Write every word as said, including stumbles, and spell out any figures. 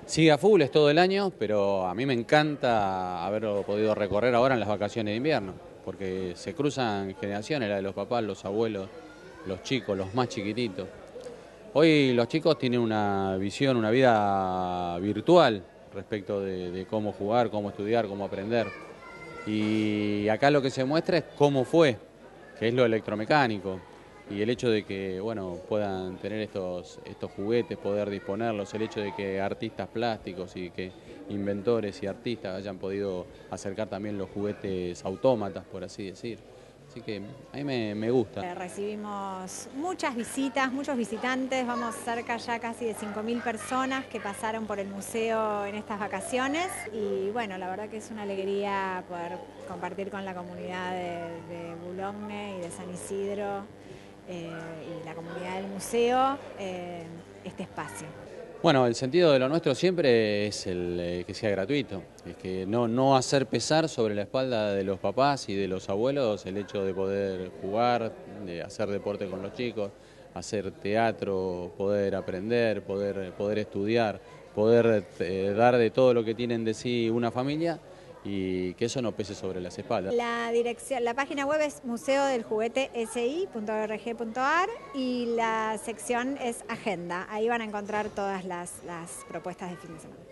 Sigue a full, es todo el año, pero a mí me encanta haberlo podido recorrer ahora en las vacaciones de invierno, porque se cruzan generaciones, la de los papás, los abuelos, los chicos, los más chiquititos. Hoy los chicos tienen una visión, una vida virtual respecto de, de cómo jugar, cómo estudiar, cómo aprender. Y acá lo que se muestra es cómo fue, que es lo electromecánico. Y el hecho de que bueno, puedan tener estos, estos juguetes, poder disponerlos, el hecho de que artistas plásticos y que inventores y artistas hayan podido acercar también los juguetes autómatas, por así decir. Así que a mí me, me gusta. Eh, recibimos muchas visitas, muchos visitantes, vamos cerca ya casi de cinco mil personas que pasaron por el museo en estas vacaciones y bueno, la verdad que es una alegría poder compartir con la comunidad de, de Boulogne y de San Isidro eh, y la comunidad del museo eh, este espacio. Bueno, el sentido de lo nuestro siempre es el eh, que sea gratuito, es que no, no hacer pesar sobre la espalda de los papás y de los abuelos el hecho de poder jugar, de hacer deporte con los chicos, hacer teatro, poder aprender, poder, poder estudiar, poder eh, dar de todo lo que tienen de sí una familia y que eso no pese sobre las espaldas. La dirección, la página web es museo del juguete s i punto org punto a r y la sección es agenda. Ahí van a encontrar todas las, las propuestas de fin de semana.